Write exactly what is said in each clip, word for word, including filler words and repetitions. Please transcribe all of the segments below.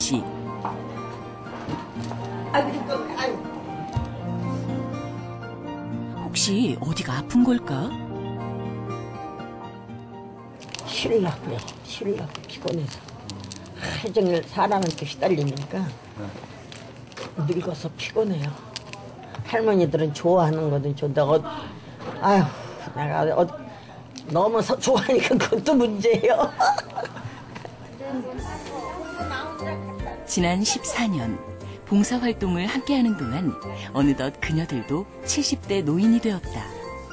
씨. 혹시 어디가 아픈 걸까? 쉬려고요. 쉬려고 피곤해서. 하루 종일 사람한테 휘달리니까 늙어서 피곤해요. 할머니들은 좋아하는 거든 좋다. 어, 아휴, 내가 어, 너무 서, 좋아하니까 그것도 문제예요. 지난 십사 년 봉사활동을 함께하는 동안 어느덧 그녀들도 칠십 대 노인이 되었다.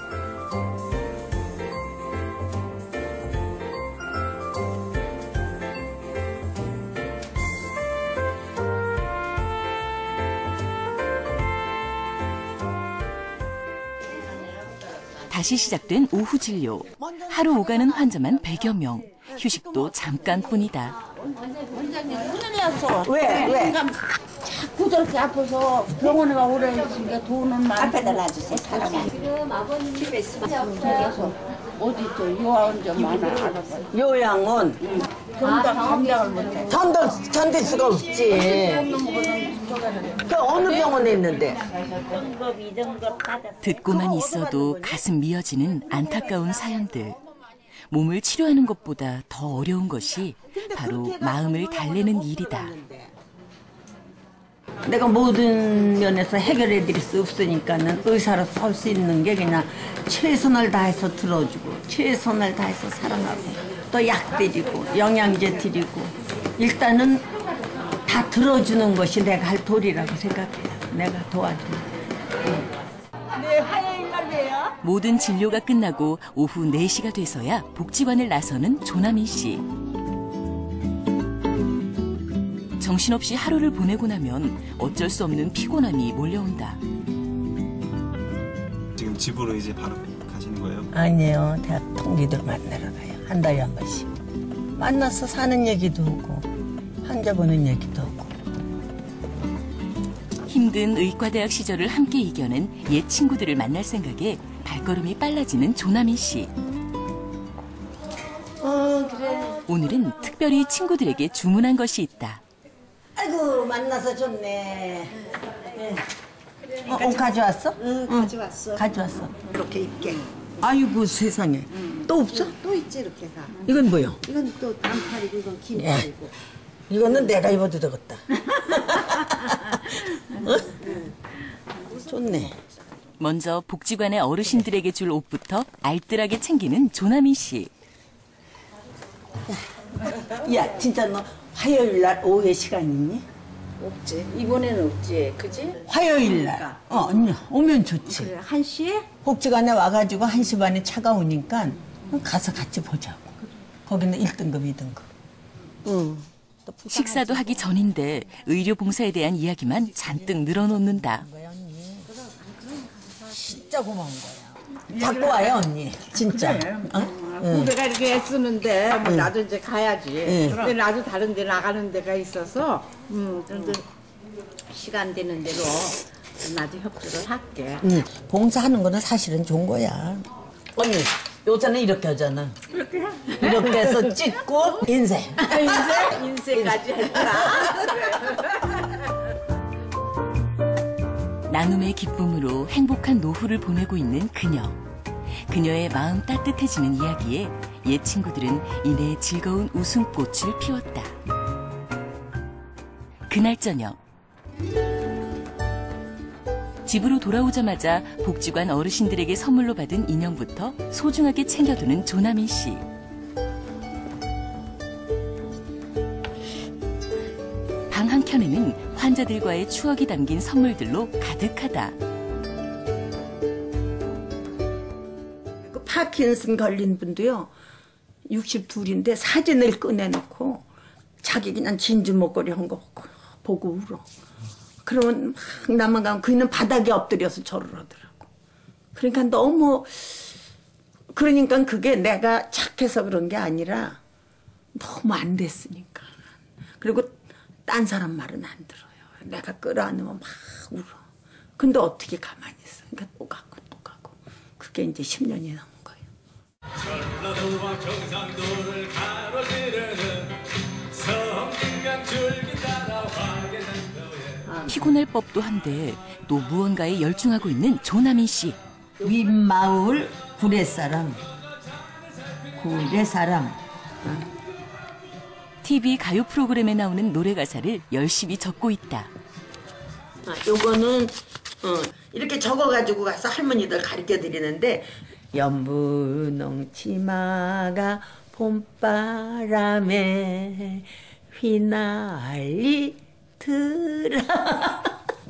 다시 시작된 오후 진료. 하루 오가는 환자만 백여 명. 휴식도 잠깐뿐이다. 원장님 큰일 났어. 왜? 왜? 자꾸 저렇게 아파서 병원에 가 오래 있으니까 돈은 많이. 앞에다 놔주세요. 사람이. 지금 아버님 집에 있으면 저기서 어디 저 요아원 좀 하나 알아봐요. 요양원. 견당 감당을 못해. 견딜, 견딜 수가 없지. 그 어느 병원에 있는데? 듣고만 있어도 가슴 미어지는 안타까운 사연들. 몸을 치료하는 것보다 더 어려운 것이 바로 마음을 달래는 일이다. 내가 모든 면에서 해결해 드릴 수 없으니까는 의사로서 할 수 있는 게 그냥 최선을 다해서 들어주고 최선을 다해서 사랑하고 또 약 드리고 영양제 드리고 일단은 다 들어주는 것이 내가 할 도리라고 생각해요. 내가 도와주는. 네, 화요일 날이에요. 모든 진료가 끝나고 오후 네 시가 돼서야 복지관을 나서는 조나민 씨. 정신없이 하루를 보내고 나면 어쩔 수 없는 피곤함이 몰려온다. 지금 집으로 이제 바로 가시는 거예요? 아니에요. 대학 동기들 만나러 가요. 한 달에 한 번씩. 만나서 사는 얘기도 하고 환자 보는 얘기도 하고. 힘든 의과대학 시절을 함께 이겨낸 옛 친구들을 만날 생각에 발걸음이 빨라지는 조나민 씨. 어, 그래. 오늘은 특별히 친구들에게 주문한 것이 있다. 아이고, 만나서 좋네. 네. 어, 옷 가져왔어? 응, 가져왔어. 가져왔어. 이렇게 입게. 아이고, 세상에. 응. 또 없어? 또 있지, 이렇게가. 이건 뭐요? 이건 또 단팔이고, 이건 긴팔이고. 이거는 내가 입어도 되겠다. 어? 좋네. 먼저 복지관의 어르신들에게 줄 옷부터 알뜰하게 챙기는 조나민 씨. 야, 진짜 너 화요일 날 오후에 시간 있니? 없지. 이번에는 없지, 그지? 화요일 날. 어, 언니, 오면 좋지. 그래, 한 시에? 복지관에 와가지고 한 시 반에 차가 오니까 가서 같이 보자고. 거기는 일 등급, 이 등급. 응. 식사도 하기 전인데 의료 봉사에 대한 이야기만 잔뜩 늘어놓는다. 진짜 고마운 거야. 자꾸 와요, 언니. 진짜. 어? 응. 내가 이렇게 애쓰는데 뭐 나도 이제 가야지. 응. 근데 나도 다른 데 나가는 데가 있어서 음, 그런데 시간 되는 대로 나도 협조를 할게. 응. 봉사하는 거는 사실은 좋은 거야. 언니, 요새는 이렇게 하잖아. 그렇게 해? 이렇게 해서 찍고 인쇄. 인쇄? 인쇄까지 할까? 나눔의 기쁨으로 행복한 노후를 보내고 있는 그녀. 그녀의 마음 따뜻해지는 이야기에 옛 친구들은 이내 즐거운 웃음꽃을 피웠다. 그날 저녁. 집으로 돌아오자마자 복지관 어르신들에게 선물로 받은 인형부터 소중하게 챙겨두는 조나민 씨. 방 한켠에는 환자들과의 추억이 담긴 선물들로 가득하다. 그 파킨슨 걸린 분도요. 육십이인데 사진을 꺼내놓고 자기 그냥 진주 목걸이 한 거 보고 울어. 그러면 막 나만 가면 그는 바닥에 엎드려서 절을 하더라고. 그러니까 너무 그러니까 그게 내가 착해서 그런 게 아니라 너무 안 됐으니까. 그리고 딴 사람 말은 안 들어요. 내가 끌어안으면 막 울어. 근데 어떻게 가만히 있어. 그러니까 또 가고 또 가고. 그게 이제 십 년이 넘은 거예요. 전라도와 경상도를 가로지르는 성간 줄기 따라 피곤할 법도 한데 또 무언가에 열중하고 있는 조나민 씨. 윗마을 구례사람. 구례사람. 티비 가요 프로그램에 나오는 노래 가사를 열심히 적고 있다. 아, 요거는 어, 이렇게 적어가지고 가서 할머니들 가르쳐 드리는데 연분홍 치마가 봄바람에 휘날리더라.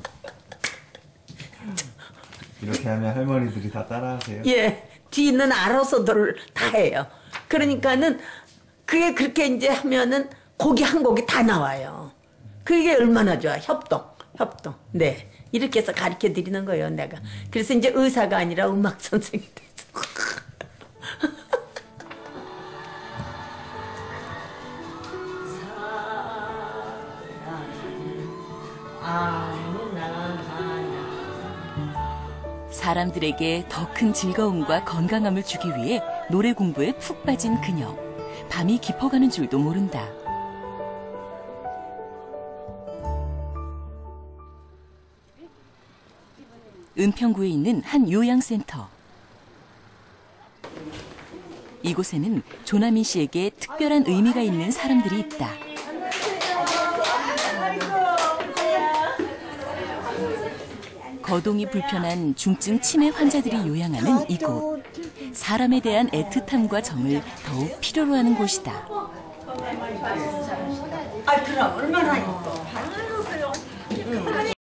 이렇게 하면 할머니들이 다 따라하세요? 예, 뒤는 알아서들 다 해요. 그러니까는 그게 그렇게 이제 하면은 곡이 한 곡이 다 나와요. 그게 얼마나 좋아. 협동, 협동. 네, 이렇게 해서 가르쳐 드리는 거예요, 내가. 그래서 이제 의사가 아니라 음악 선생이 됐어. 사람들에게 더 큰 즐거움과 건강함을 주기 위해 노래 공부에 푹 빠진 그녀. 밤이 깊어가는 줄도 모른다. 은평구에 있는 한 요양센터. 이곳에는 조나민 씨에게 특별한 의미가 있는 사람들이 있다. 거동이 불편한 중증 치매 환자들이 요양하는 이곳. 사람에 대한 애틋함과 정을 더욱 필요로 하는 곳이다. 아, 그럼 얼마나 이뻐.